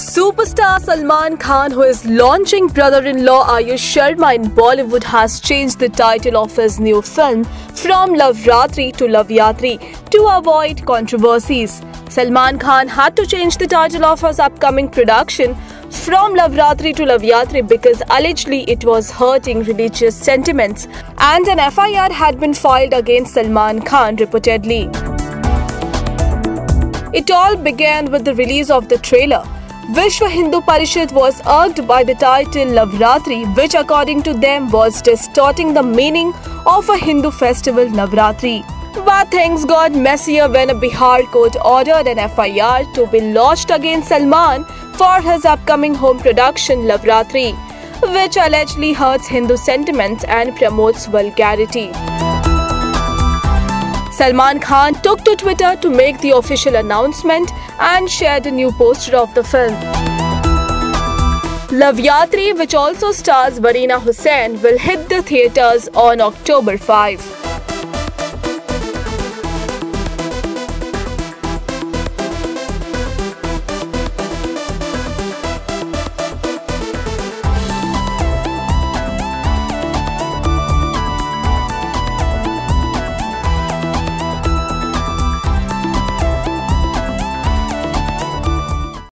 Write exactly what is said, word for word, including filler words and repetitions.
Superstar Salman Khan, who is launching brother-in-law Ayush Sharma in Bollywood, has changed the title of his new film from Lavratri to Lavyatri to avoid controversies. Salman Khan had to change the title of his upcoming production from Lavratri to Lavyatri because allegedly it was hurting religious sentiments, and an F I R had been filed against Salman Khan reportedly. It all began with the release of the trailer. Vishwa Hindu Parishad was irked by the title Lavratri, which according to them was distorting the meaning of a Hindu festival Navratri. But things got messier when a Bihar court ordered an F I R to be lodged against Salman for his upcoming home production Lavratri, which allegedly hurts Hindu sentiments and promotes vulgarity. Salman Khan took to Twitter to make the official announcement and shared a new poster of the film. Lavyatri, which also stars Vareena Hussain, will hit the theatres on October fifth.